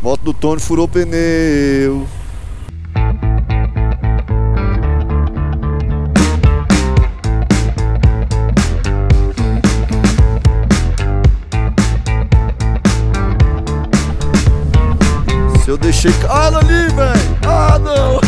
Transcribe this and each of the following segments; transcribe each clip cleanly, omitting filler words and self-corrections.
Moto do Tony furou pneu. Se eu deixei... Olha ali, velho! Ah, não!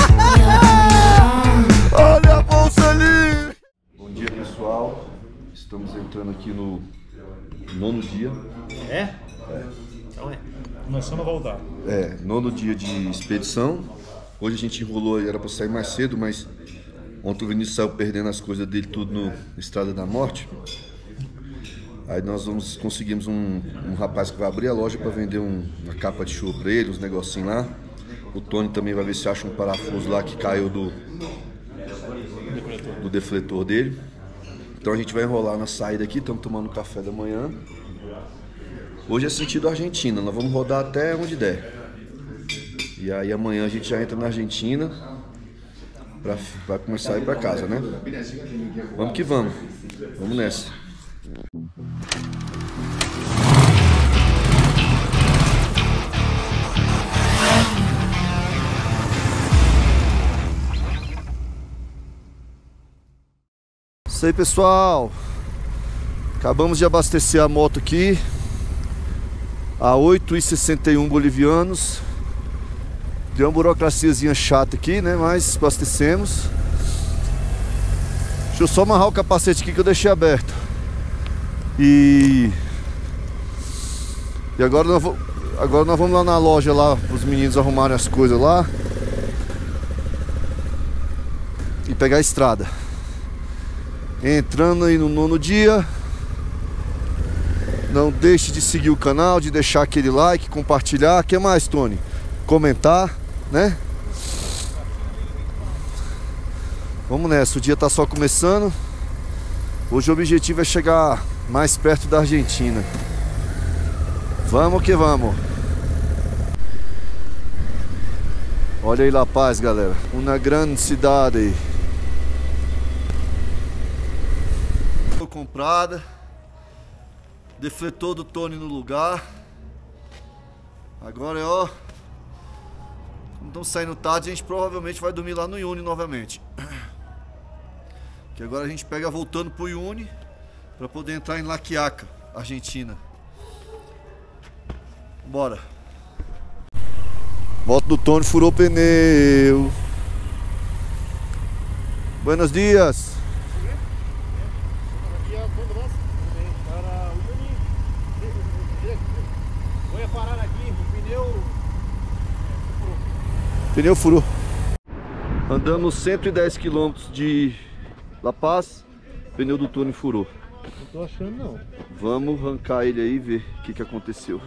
Olha a bolsa ali! Bom dia, pessoal. Estamos entrando aqui no 9º dia. É? Então é. Começando a voltar. É, 9º dia de expedição. Hoje a gente enrolou, era para sair mais cedo, mas ontem o Vinícius saiu perdendo as coisas dele tudo no Estrada da Morte. Aí nós conseguimos um rapaz que vai abrir a loja para vender uma capa de chuva para ele, uns negocinhos lá. O Tony também vai ver se acha um parafuso lá que caiu do defletor dele. Então a gente vai enrolar na saída aqui, estamos tomando café da manhã. Hoje é sentido Argentina, nós vamos rodar até onde der. E aí amanhã a gente já entra na Argentina, vai começar a ir para casa, né? Vamos que vamos, vamos nessa. Isso aí, pessoal, acabamos de abastecer a moto aqui a 8,61 bolivianos. Deu uma burocraciazinha chata aqui, né, mas abastecemos. Deixa eu só amarrar o capacete aqui que eu deixei aberto. E agora nós vamos lá na loja lá, os meninos arrumarem as coisas lá e pegar a estrada. Entrando aí no 9º dia. Não deixe de seguir o canal, de deixar aquele like, compartilhar. O que mais, Tony? Comentar, né? Vamos nessa, o dia tá só começando. Hoje o objetivo é chegar mais perto da Argentina. Vamos que vamos. Olha aí La Paz, galera. Uma grande cidade aí. Comprada, defletor do Tony no lugar. Agora é ó, como estamos saindo tarde, a gente provavelmente vai dormir lá no Uyuni novamente. Que agora a gente pega voltando pro Uyuni para poder entrar em La Quiaca, Argentina. Bora. Moto do Tony furou pneu. Buenos dias. Pneu furou. Andamos 110 km de La Paz, pneu do Tony furou. Não tô achando não. Vamos arrancar ele aí e ver o que aconteceu.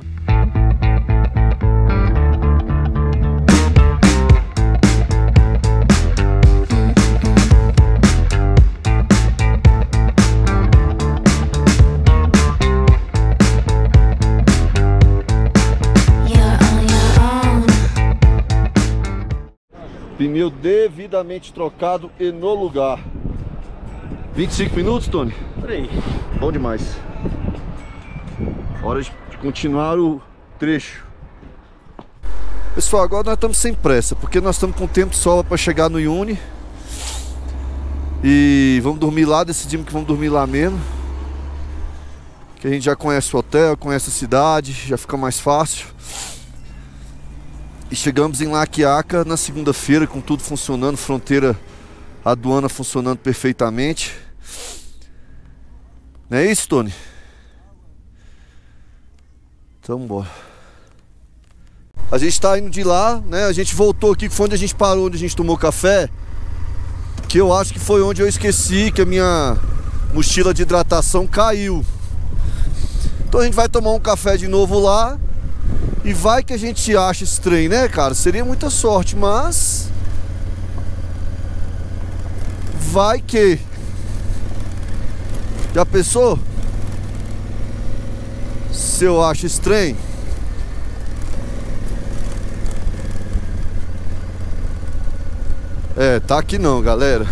Pneu devidamente trocado e no lugar. 25 minutos, Tony? Por aí. Bom demais. Hora de continuar o trecho. Pessoal, agora nós estamos sem pressa, porque nós estamos com tempo de sobra para chegar no Uyuni. E vamos dormir lá, decidimos que vamos dormir lá mesmo. Que a gente já conhece o hotel, conhece a cidade, já fica mais fácil. E chegamos em La Quiaca na segunda-feira com tudo funcionando, fronteira, aduana funcionando perfeitamente. Não é isso, Tony? Então bora. A gente tá indo de lá, né? A gente voltou aqui, que foi onde a gente parou, onde a gente tomou café. Que eu acho que foi onde eu esqueci que a minha mochila de hidratação caiu. Então a gente vai tomar um café de novo lá. E vai que a gente acha esse trem, né, cara? Seria muita sorte, mas... vai que... Já pensou? Se eu acho esse trem? É, tá aqui não, galera.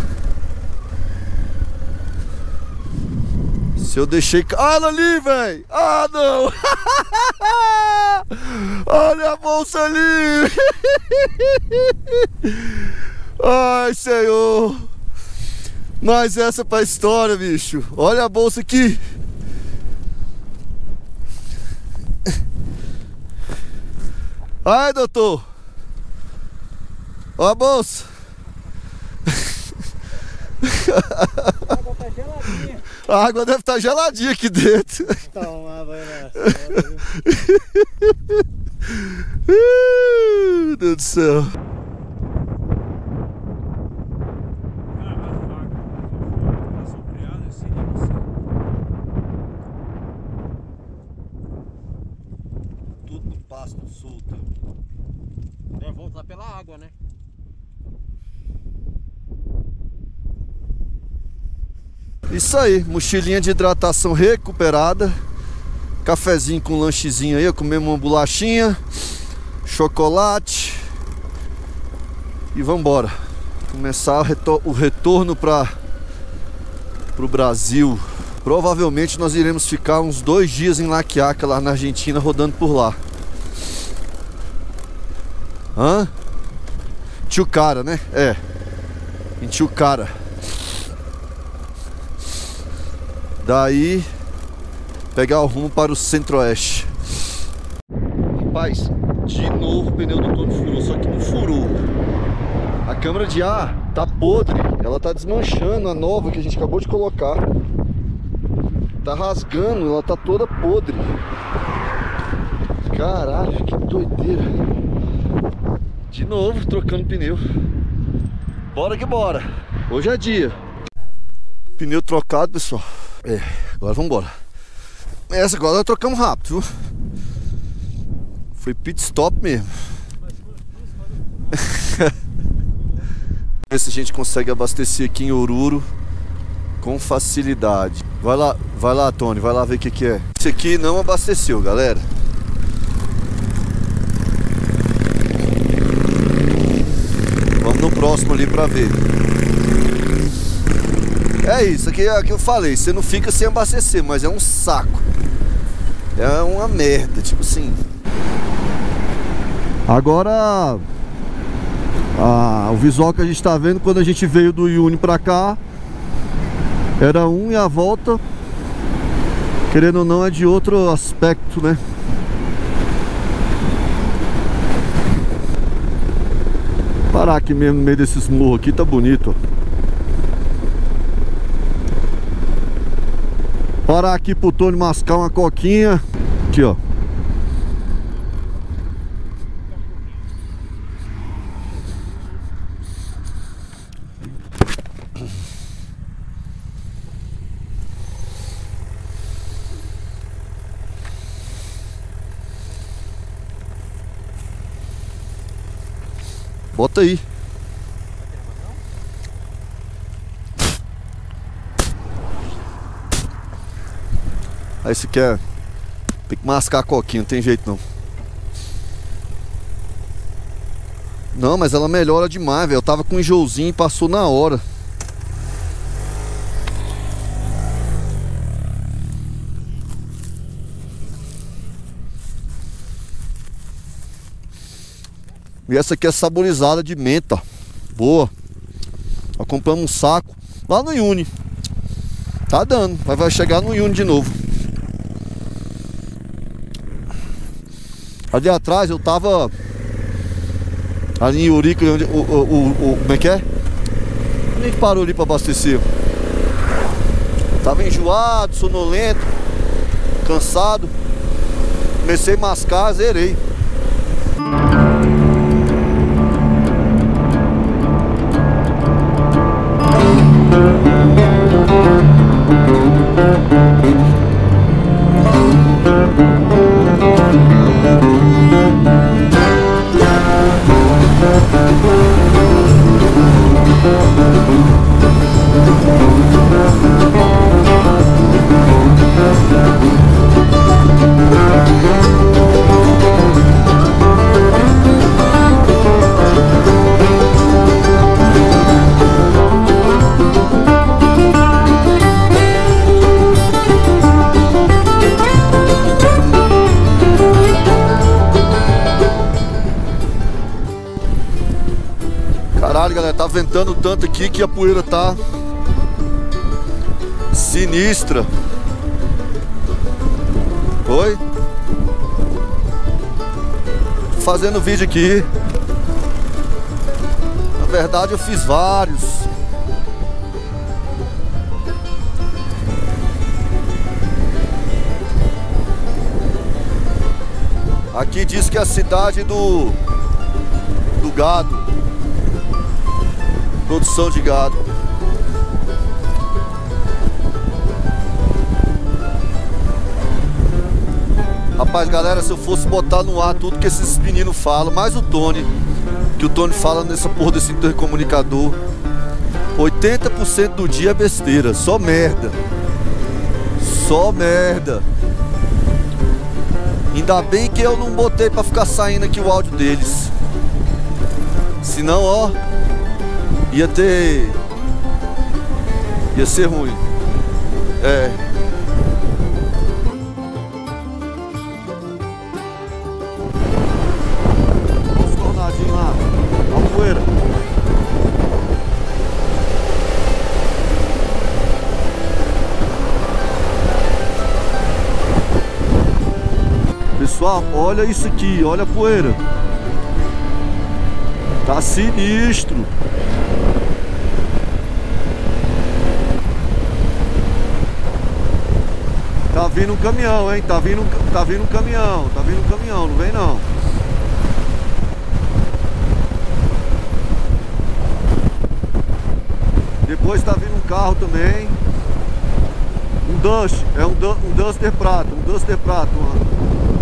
Se eu deixei... Olha ali, velho! Ah, não! Olha a bolsa ali! Ai, Senhor! Mas essa pra história, bicho. Olha a bolsa aqui. Ai, doutor. Olha a bolsa. A água tá geladinha. A água deve estar geladinha aqui dentro. Toma, vai lá. Meu Deus do céu. Tudo no pasto solto. Deve voltar pela água, né? Isso aí, mochilinha de hidratação recuperada. Cafezinho com lanchezinho aí, comemos uma bolachinha, chocolate. E vambora. Começar o retorno pro Brasil. Provavelmente nós iremos ficar uns 2 dias em La Quiaca, lá na Argentina, rodando por lá. Hã? Tilcara, né? É. Em Tilcara. Daí pegar o rumo para o centro-oeste. Rapaz, de novo o pneu do Tony furou, só que não furou. A câmara de ar tá podre, ela tá desmanchando, a nova que a gente acabou de colocar. Tá rasgando, ela tá toda podre. Caralho, que doideira. De novo trocando pneu. Bora que bora. Hoje é dia. Pneu trocado, pessoal. É, agora vamos embora. Essa agora nós trocamos rápido, viu? Foi pit stop mesmo. Ver se a gente consegue abastecer aqui em Oruro com facilidade. Vai lá, Tony, vai lá ver o que é. Esse aqui não abasteceu, galera. Vamos no próximo ali pra ver. É isso, aqui é o que eu falei. Você não fica sem abastecer, mas é um saco. É uma merda, tipo assim. Agora o visual que a gente tá vendo quando a gente veio do Uyuni pra cá era um, e a volta, querendo ou não, é de outro aspecto, né? Parar aqui mesmo no meio desses morros aqui, tá bonito, ó. Parar aqui pro Tony mascar uma coquinha. Aqui, ó. Bota aí. Aí você quer. Tem que mascar a coquinha, não tem jeito não. Não, mas ela melhora demais, velho. Eu tava com um enjoozinho e passou na hora. E essa aqui é saborizada de menta. Boa. Nós compramos um saco lá no Uyuni. Tá dando, mas vai chegar no Uyuni de novo. Ali atrás eu tava ali em Eurico, onde como é que é? Onde a gente parou ali pra abastecer? Tava enjoado, sonolento, cansado. Comecei a mascar, zerei. né? Tá ventando tanto aqui que a poeira tá sinistra. Oi? Fazendo vídeo aqui. Na verdade eu fiz vários. Aqui diz que é a cidade do gado. Produção de gado. Rapaz, galera, se eu fosse botar no ar tudo que esses meninos falam, mais o Tony, que o Tony fala nessa porra desse intercomunicador, 80% do dia é besteira, só merda. Só merda. Ainda bem que eu não botei pra ficar saindo aqui o áudio deles. Senão, ó, ia ser ruim. É. Olha os tornadinhos lá. Olha a poeira. Pessoal, olha isso aqui, olha a poeira. Tá sinistro. Tá vindo um caminhão, hein? Tá vindo um caminhão. Tá vindo um caminhão, não vem não. Depois tá vindo um carro também. Um Dust, é um Duster prata, mano.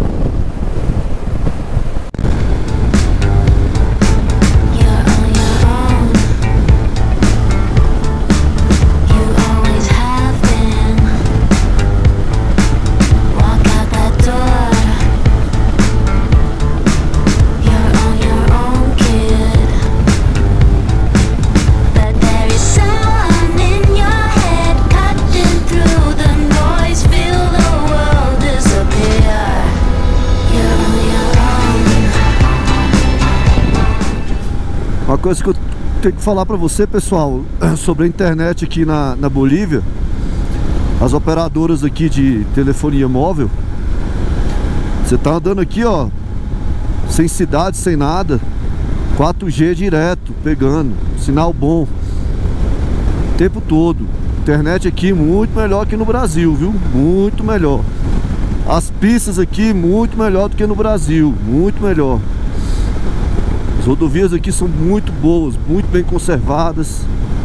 Uma coisa que eu tenho que falar pra você, pessoal, sobre a internet aqui na Bolívia, as operadoras aqui de telefonia móvel, você tá andando aqui, ó, sem cidade, sem nada, 4G direto, pegando, sinal bom, o tempo todo. Internet aqui muito melhor que no Brasil, viu? Muito melhor. As pistas aqui muito melhor do que no Brasil, muito melhor. As rodovias aqui são muito boas, muito bem conservadas.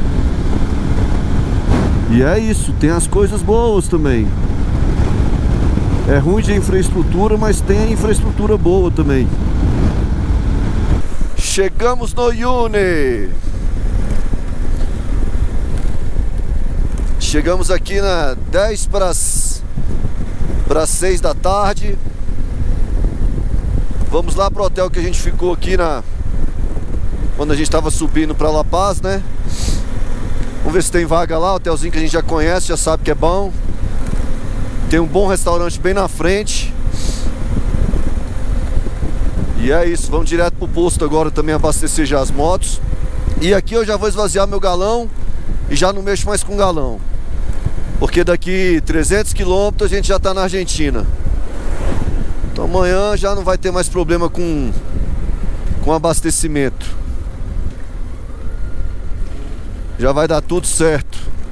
E é isso, tem as coisas boas também. É ruim de infraestrutura, mas tem infraestrutura boa também. Chegamos no Uyuni. Chegamos aqui na 10 para 6 da tarde. Vamos lá pro hotel que a gente ficou aqui quando a gente estava subindo para La Paz, né? Vamos ver se tem vaga lá, hotelzinho que a gente já conhece, já sabe que é bom. Tem um bom restaurante bem na frente. E é isso, vamos direto pro posto agora também abastecer já as motos. E aqui eu já vou esvaziar meu galão e já não mexo mais com galão. Porque daqui 300 quilômetros a gente já tá na Argentina. Então amanhã já não vai ter mais problema com abastecimento. Já vai dar tudo certo.